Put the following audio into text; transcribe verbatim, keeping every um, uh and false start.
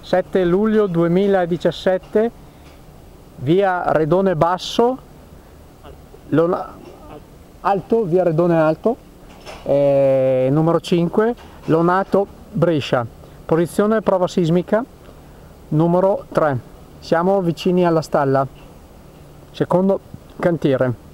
sette luglio duemiladiciassette, via Redone Basso, Lona, Alto, via Redone Alto, eh, numero cinque, Lonato, Brescia. Posizione prova sismica numero tre. Siamo vicini alla stalla, secondo cantiere.